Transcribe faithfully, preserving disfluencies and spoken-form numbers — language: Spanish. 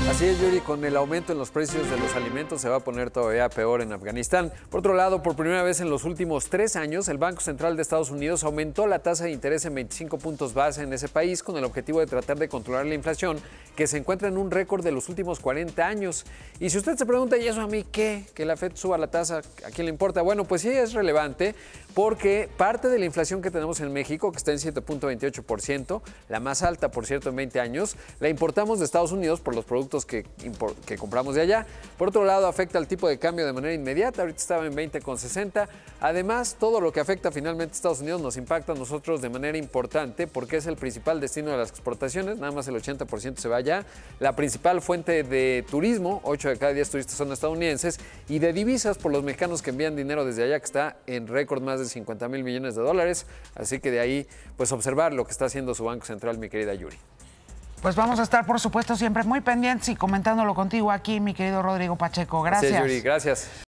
Así es, Yuri, con el aumento en los precios de los alimentos se va a poner todavía peor en Afganistán. Por otro lado, por primera vez en los últimos tres años, el Banco Central de Estados Unidos aumentó la tasa de interés en veinticinco puntos base en ese país con el objetivo de tratar de controlar la inflación, que se encuentra en un récord de los últimos cuarenta años. Y si usted se pregunta, ¿y eso a mí qué? ¿Que la Fed suba la tasa? ¿A quién le importa? Bueno, pues sí es relevante porque parte de la inflación que tenemos en México, que está en siete punto veintiocho por ciento, la más alta, por cierto, en veinte años, la importamos de Estados Unidos por los productos que, que compramos de allá. Por otro lado, afecta al tipo de cambio de manera inmediata. Ahorita estaba en veinte con sesenta. Además, todo lo que afecta finalmente a Estados Unidos nos impacta a nosotros de manera importante porque es el principal destino de las exportaciones. Nada más el ochenta por ciento se va allá. La principal fuente de turismo, ocho de cada diez turistas son estadounidenses, y de divisas por los mexicanos que envían dinero desde allá, que está en récord más de cincuenta mil millones de dólares. Así que de ahí, pues observar lo que está haciendo su Banco Central, mi querida Yuri. Pues vamos a estar, por supuesto, siempre muy pendientes y comentándolo contigo aquí, mi querido Rodrigo Pacheco. Gracias. Así es, Yuri, gracias.